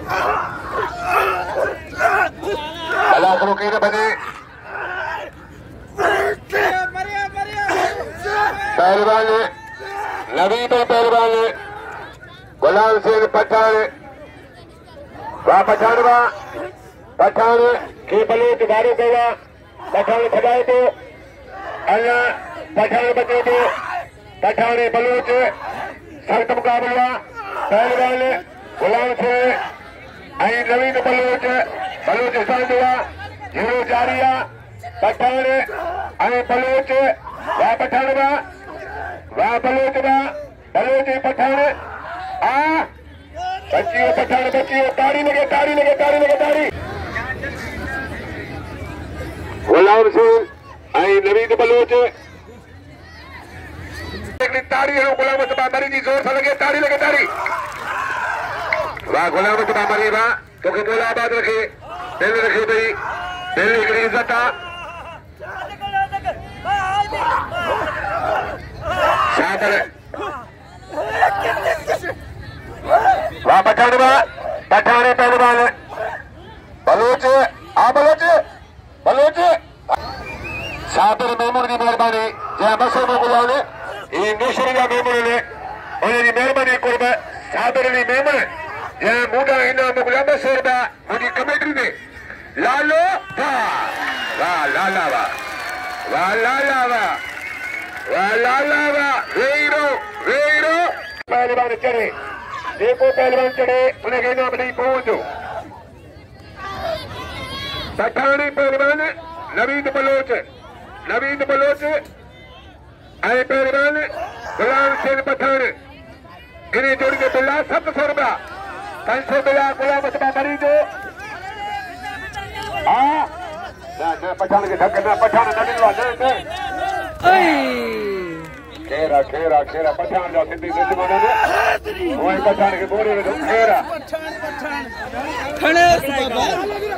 अल्लाह करो के बने पहलवान नबी में पहलवान गुलाम सिंह पठान वाह पठान के बलोच वारो गया पठान खदाए तो अल्लाह पठान बचे तो पठान बलोच सख्त मुकाबला पहलवान गुलाम सिंह आई नवीन बलोच स्थान हुआ जीरो जारी पठान आई बलोच वाह पठान वाह बलोच पठान बच्चियों पठान बच्चियों ताड़ी लगे गुलाम सिंह आई नवीन बलोच ताड़ी है गुलाम मुस्तफा मरी जी जोर से लगे ताड़ी वाह गुलाम मुस्तफा मरी वाह तो बोला आबाद रखे दिल रखे भाई दिल हिकिड़ी इज्जत वाह पठान पहलवान बलोच साबिर मेमून की मेहरबानी जै मसो में बुलाने ये मिश्र का मेमून ने उन्हें मेहरबानी कुर्ब साबिर अली मेमून जै मूडा इनाम गुलाम सोरबा मुझी कमेटी ने लालो वाह लाला वेरो पहलवान चढ़े देखो पहलवान चढ़े उन्हें इनाम नहीं पहुंचो पठानी पहलवान नवीन बलोच आई पहलवान गुलाम सिंह पठान इन्हें जोड़ के बिल्ला 700 रुपया 500 बिल्ला गुलाम मुस्तफा मरी जो पठान के धक्के पठान खेरा पठान जा सिद्धि पठान के बोरे में खेरा